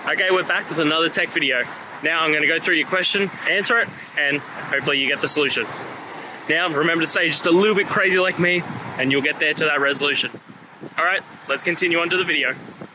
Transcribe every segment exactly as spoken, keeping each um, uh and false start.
Okay, we're back with another tech video. Now I'm going to go through your question, answer it, and hopefully you get the solution. Now remember to stay just a little bit crazy like me, and you'll get there to that resolution. Alright, let's continue on to the video.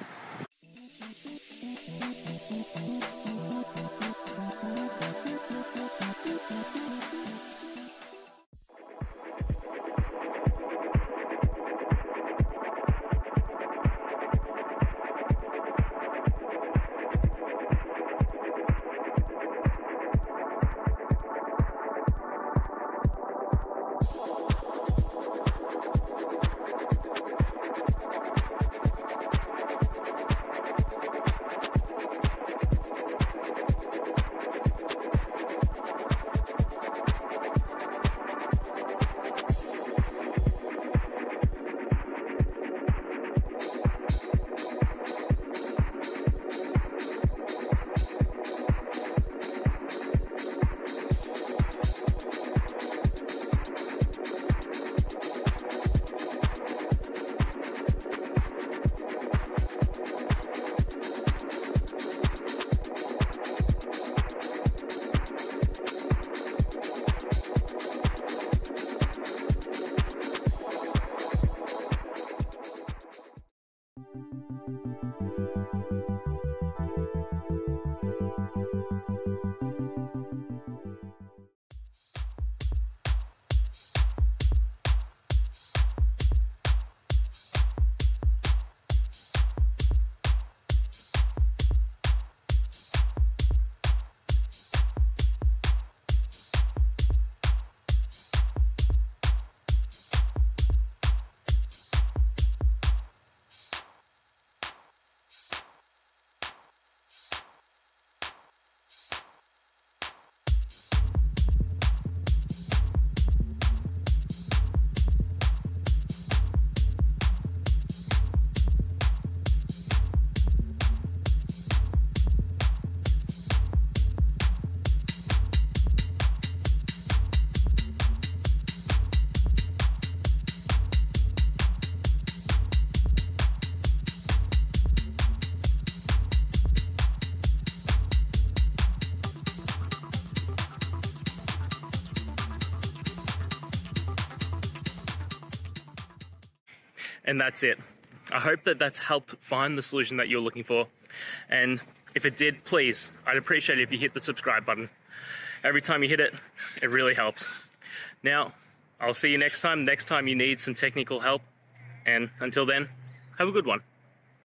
And that's it. I hope that that's helped find the solution that you're looking for. And if it did, please, I'd appreciate it if you hit the subscribe button. Every time you hit it, it really helps. Now, I'll see you next time, next time you need some technical help. And until then, have a good one.